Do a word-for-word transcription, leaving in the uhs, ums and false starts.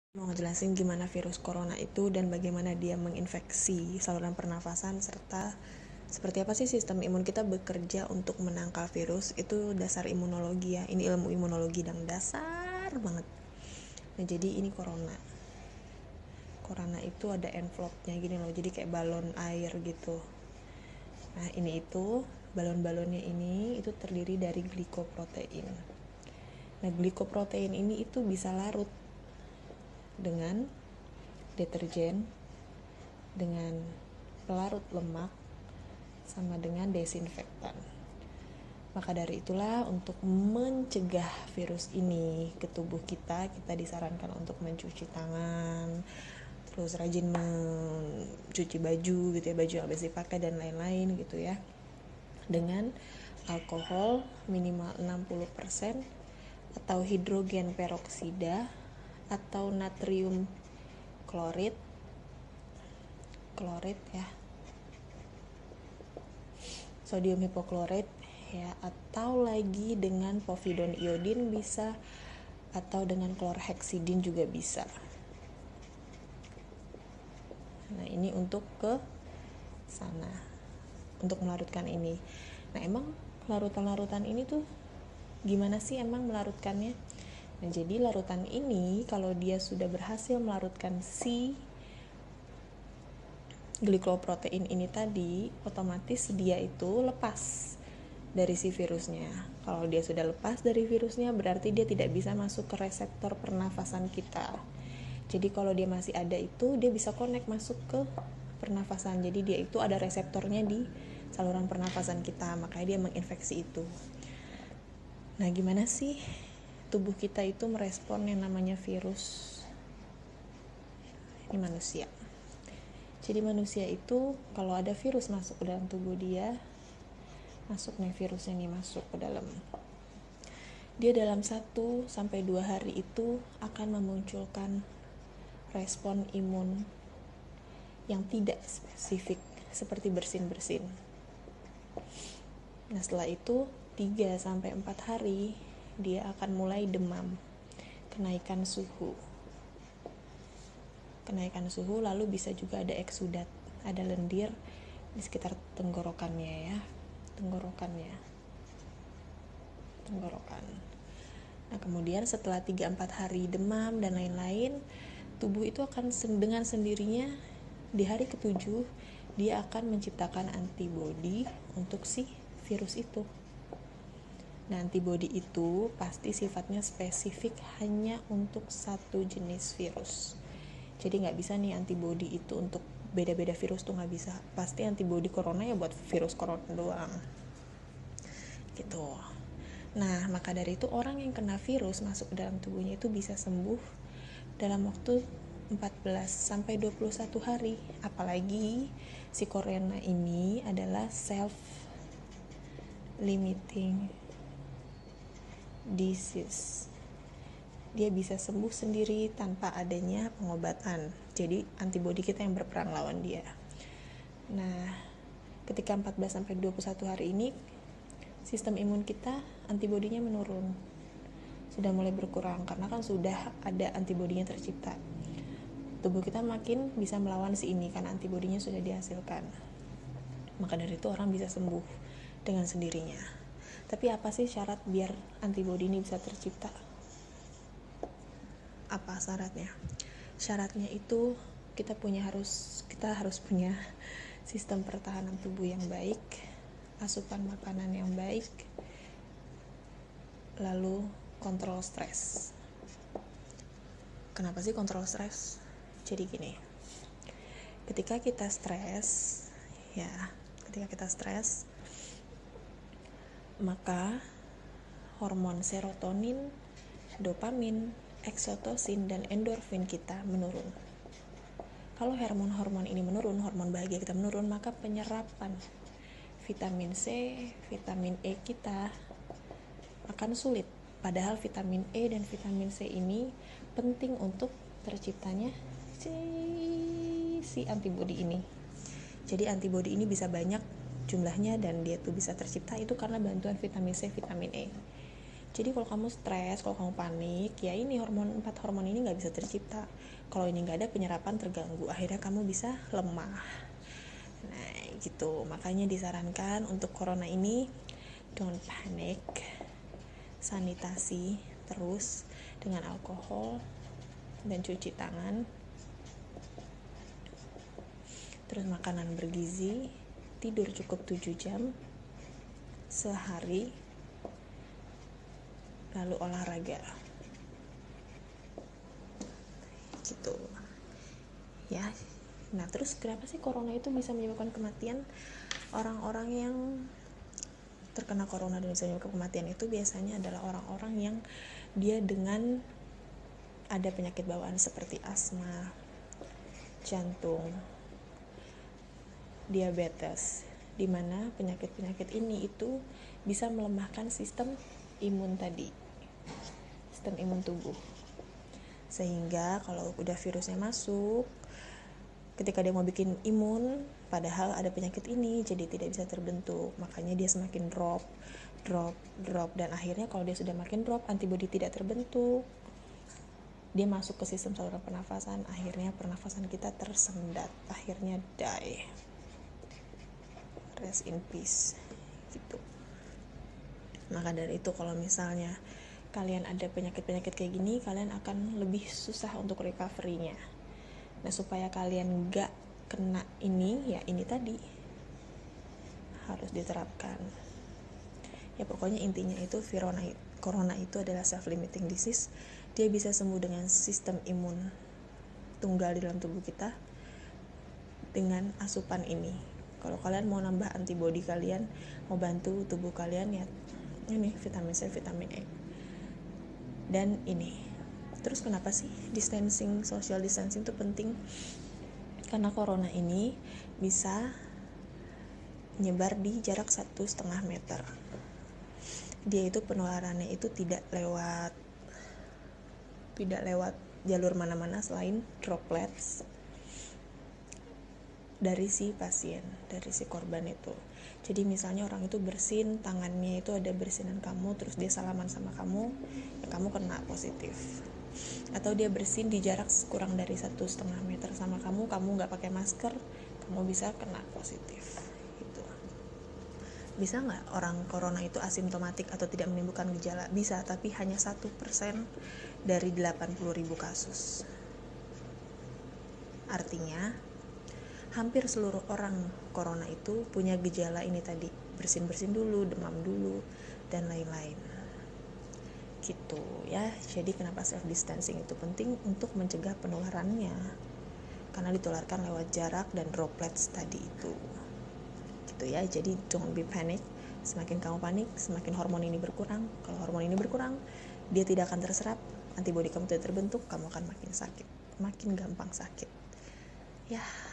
Mau ngejelasin gimana virus corona itu dan bagaimana dia menginfeksi saluran pernafasan serta seperti apa sih sistem imun kita bekerja untuk menangkal virus. Itu dasar imunologi ya, ini ilmu imunologi yang dasar banget. Nah jadi ini corona corona itu ada envelope-nya gini loh, jadi kayak balon air gitu. Nah ini itu balon-balonnya ini itu terdiri dari glikoprotein. Nah glikoprotein ini itu bisa larut dengan deterjen, dengan pelarut lemak, sama dengan desinfektan. Maka dari itulah untuk mencegah virus ini ke tubuh kita, kita disarankan untuk mencuci tangan, terus rajin mencuci baju gitu ya, baju yang habis dipakai dan lain-lain gitu ya, dengan alkohol minimal enam puluh persen atau hidrogen peroksida atau natrium klorid klorid ya, sodium hipoklorit ya, atau lagi dengan povidone iodin bisa, atau dengan klorheksidin juga bisa. Nah ini untuk ke sana, untuk melarutkan ini. Nah emang larutan-larutan ini tuh gimana sih emang melarutkannya? Nah jadi larutan ini kalau dia sudah berhasil melarutkan si glikoprotein ini tadi, otomatis dia itu lepas dari si virusnya. Kalau dia sudah lepas dari virusnya, berarti dia tidak bisa masuk ke reseptor pernafasan kita. Jadi kalau dia masih ada itu, dia bisa connect masuk ke pernafasan. Jadi dia itu ada reseptornya di saluran pernafasan kita, makanya dia menginfeksi itu. Nah gimana sih tubuh kita itu merespon yang namanya virus? Ini manusia. Jadi manusia itu kalau ada virus masuk ke dalam tubuh dia, masuk nih virusnya nih masuk ke dalam, dia dalam satu sampai dua hari itu akan memunculkan respon imun yang tidak spesifik seperti bersin-bersin. Nah setelah itu tiga sampai empat hari dia akan mulai demam, kenaikan suhu kenaikan suhu lalu bisa juga ada eksudat, ada lendir di sekitar tenggorokannya ya, tenggorokannya tenggorokan. Nah kemudian setelah tiga sampai empat hari demam dan lain-lain, tubuh itu akan dengan sendirinya di hari ketujuh dia akan menciptakan antibodi untuk si virus itu. Nah antibodi itu pasti sifatnya spesifik hanya untuk satu jenis virus. Jadi nggak bisa nih antibodi itu untuk beda-beda virus tuh nggak bisa. Pasti antibodi corona ya buat virus corona doang. Gitu. Nah maka dari itu orang yang kena virus masuk ke dalam tubuhnya itu bisa sembuh dalam waktu empat belas sampai dua puluh satu hari. Apalagi si corona ini adalah self limiting disease. Dia bisa sembuh sendiri tanpa adanya pengobatan. Jadi antibodi kita yang berperang lawan dia. Nah, ketika empat belas sampai dua puluh satu hari ini sistem imun kita antibodinya menurun. Sudah mulai berkurang karena kan sudah ada antibodinya tercipta. Tubuh kita makin bisa melawan si ini karena antibodinya sudah dihasilkan. Maka dari itu orang bisa sembuh dengan sendirinya. Tapi apa sih syarat biar antibodi ini bisa tercipta? Apa syaratnya? Syaratnya itu kita punya harus kita harus punya sistem pertahanan tubuh yang baik, asupan makanan yang baik, lalu kontrol stres. Kenapa sih kontrol stres? Jadi gini, ketika kita stres, ya, ketika kita stres, maka hormon serotonin, dopamin, oksitosin dan endorfin kita menurun. Kalau hormon-hormon ini menurun, hormon bahagia kita menurun, maka penyerapan vitamin C, vitamin E kita akan sulit. Padahal vitamin E dan vitamin C ini penting untuk terciptanya si, si antibodi ini. Jadi antibodi ini bisa banyak jumlahnya dan dia tuh bisa tercipta itu karena bantuan vitamin C, vitamin E. Jadi kalau kamu stres, kalau kamu panik, ya ini hormon empat hormon ini nggak bisa tercipta. Kalau ini nggak ada, penyerapan terganggu, akhirnya kamu bisa lemah. Nah gitu, makanya disarankan untuk corona ini don't panic, sanitasi terus dengan alkohol dan cuci tangan, terus makanan bergizi, tidur cukup tujuh jam sehari, lalu olahraga gitu ya. Nah terus kenapa sih corona itu bisa menyebabkan kematian? Orang-orang yang terkena corona dan bisa menyebabkan kematian itu biasanya adalah orang-orang yang dia dengan ada penyakit bawaan seperti asma, jantung, diabetes, dimana penyakit-penyakit ini itu bisa melemahkan sistem imun tadi, sistem imun tubuh, sehingga kalau udah virusnya masuk, ketika dia mau bikin imun padahal ada penyakit ini, jadi tidak bisa terbentuk, makanya dia semakin drop drop drop dan akhirnya kalau dia sudah makin drop, antibodi tidak terbentuk, dia masuk ke sistem saluran pernafasan, akhirnya pernafasan kita tersendat, akhirnya die, rest in peace gitu. Maka dari itu kalau misalnya kalian ada penyakit-penyakit kayak gini, kalian akan lebih susah untuk recovery-nya. Nah supaya kalian gak kena ini, ya ini tadi harus diterapkan. Ya pokoknya intinya itu virona, corona itu adalah self-limiting disease. Dia bisa sembuh dengan sistem imun tunggal di dalam tubuh kita dengan asupan ini. Kalau kalian mau nambah antibodi kalian, mau bantu tubuh kalian, ya ini vitamin C, vitamin E, dan ini. Terus kenapa sih distancing, social distancing itu penting? Karena corona ini bisa nyebar di jarak satu setengah meter. Dia itu penularannya itu tidak lewat tidak lewat jalur mana-mana selain droplets dari si pasien, dari si korban itu. Jadi misalnya orang itu bersin, tangannya itu ada bersinan kamu, terus dia salaman sama kamu, ya kamu kena positif. Atau dia bersin di jarak kurang dari satu setengah meter sama kamu, kamu nggak pakai masker, kamu bisa kena positif. Gitu. Bisa nggak orang corona itu asimptomatik atau tidak menimbulkan gejala? Bisa, tapi hanya satu persen dari delapan puluh ribu kasus. Artinya hampir seluruh orang corona itu punya gejala ini tadi, bersin-bersin dulu, demam dulu, dan lain-lain gitu ya. Jadi kenapa self distancing itu penting? Untuk mencegah penularannya, karena ditularkan lewat jarak dan droplets tadi itu gitu ya. Jadi don't be panic. Semakin kamu panik, semakin hormon ini berkurang. Kalau hormon ini berkurang, dia tidak akan terserap, antibodi kamu tidak terbentuk, kamu akan makin sakit, makin gampang sakit ya.